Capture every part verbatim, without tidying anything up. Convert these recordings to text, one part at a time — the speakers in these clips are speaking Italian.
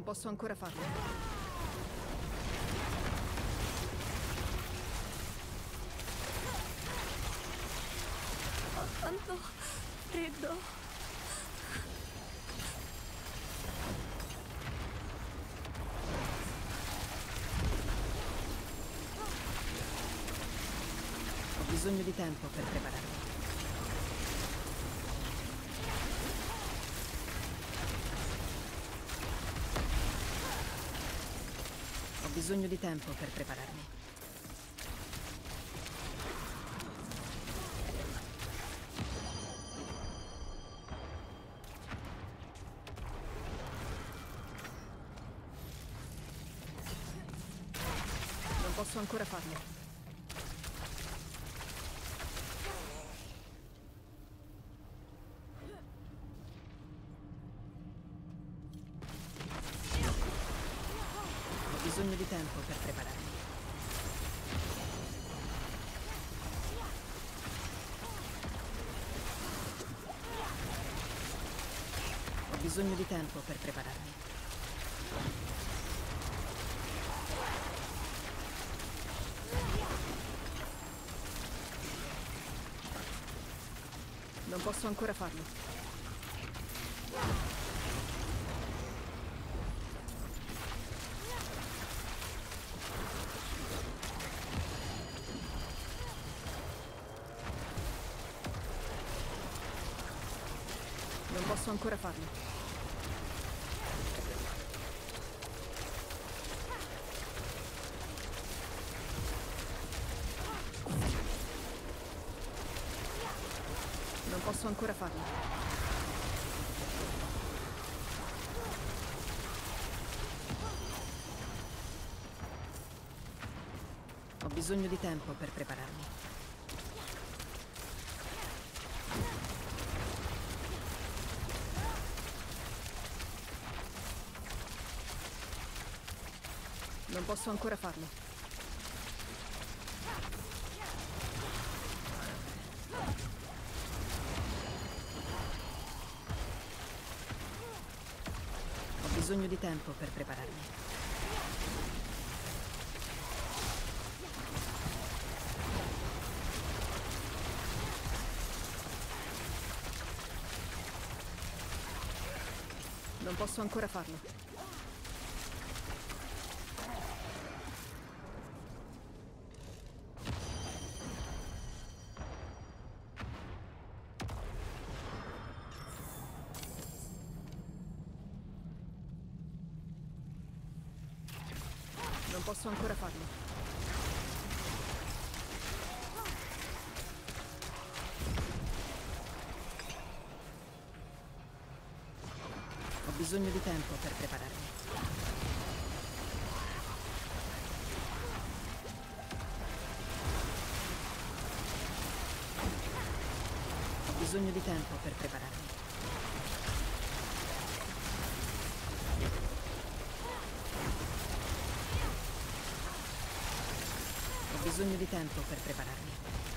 posso ancora farlo. Ho tanto freddo. Ho bisogno di tempo per prepararmi. Ho bisogno di tempo per prepararmi. Non posso ancora farlo. Ho bisogno di tempo per prepararmi. Ho bisogno di tempo per prepararmi. Non posso ancora farlo. Non posso ancora farlo. Non posso ancora farlo. Ho bisogno di tempo per prepararmi. Non posso ancora farlo. Ho bisogno di tempo per prepararmi. Non posso ancora farlo. Non posso ancora farlo. Ho bisogno di tempo per prepararmi. Ho bisogno di tempo per prepararmi. Ho bisogno di tempo per prepararmi.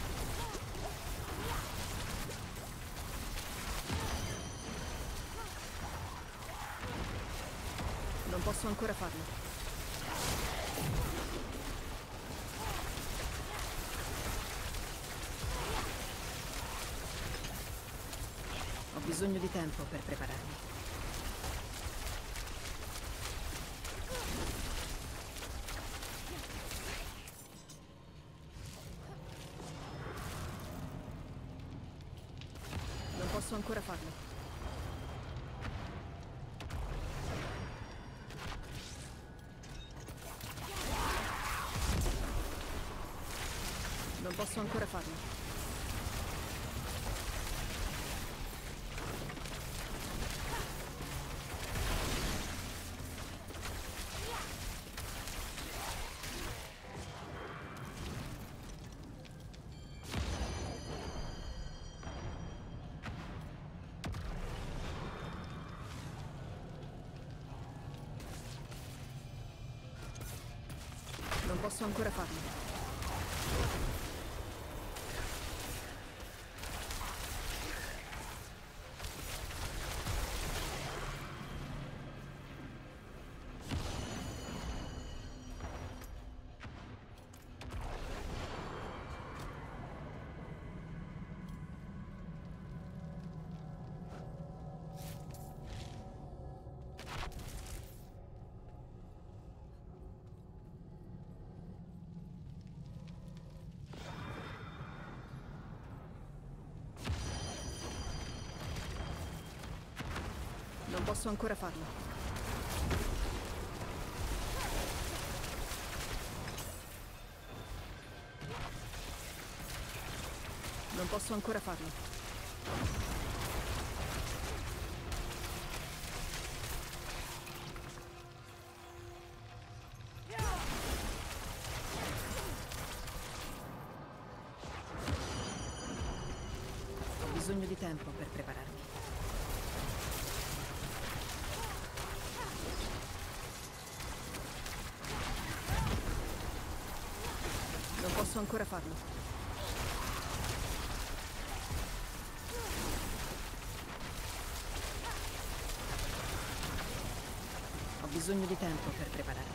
Non posso ancora farlo. Ho bisogno di tempo per prepararmi. Non posso ancora farlo. Non posso ancora farlo. Non posso ancora farlo. posso ancora farlo. Non posso ancora farlo. Ho bisogno di tempo per prepararmi. Non posso ancora farlo. Ho bisogno di tempo per prepararmi.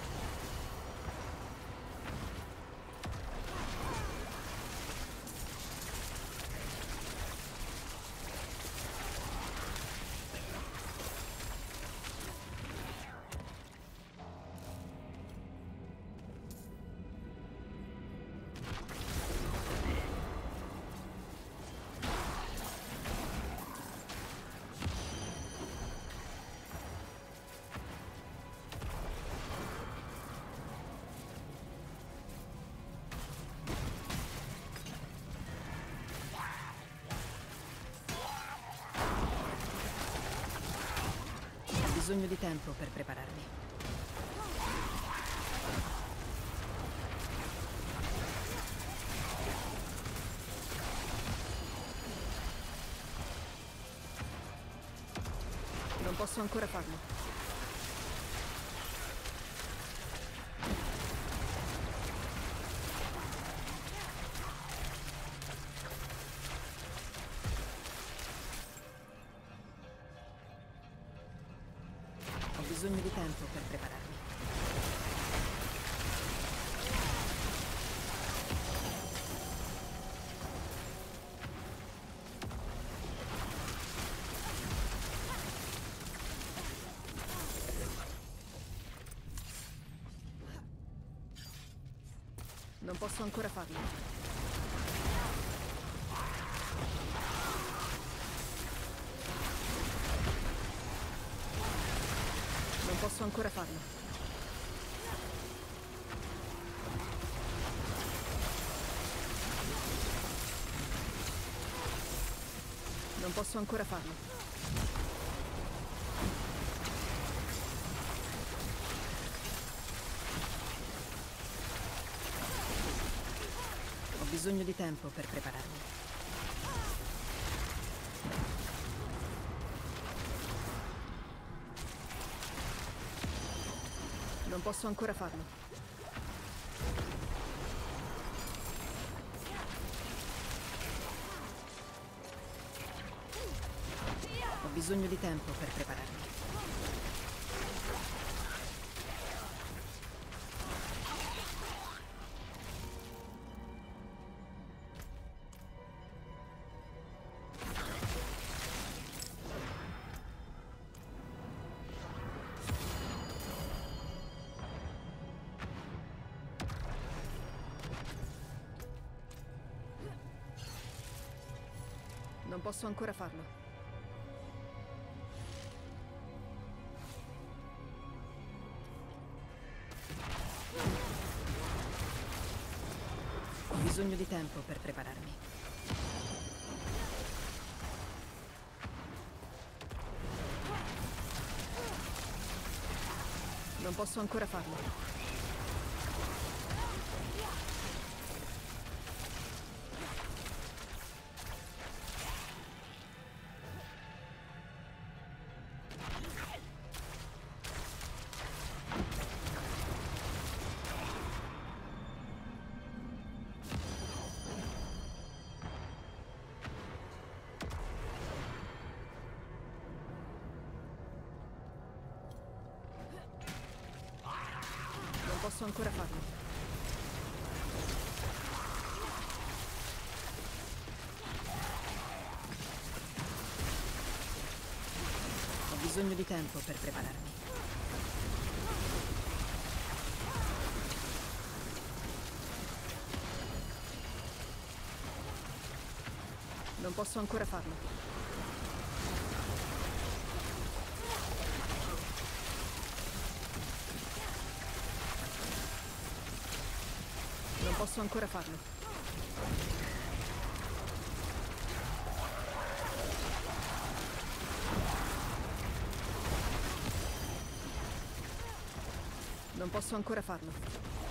Ho bisogno di tempo per prepararmi. Non posso ancora farlo. Ho bisogno di tempo per prepararmi. Non posso ancora farlo. Non posso ancora farlo. Non posso ancora farlo. Ho bisogno di tempo per prepararmi. Non posso ancora farlo. Ho bisogno di tempo per prepararmi. Non posso ancora farlo. Ho bisogno di tempo per prepararmi. Non posso ancora farlo. Non posso ancora farlo. Ho bisogno di tempo per prepararmi. Non posso ancora farlo. Non posso ancora farlo. Non posso ancora farlo.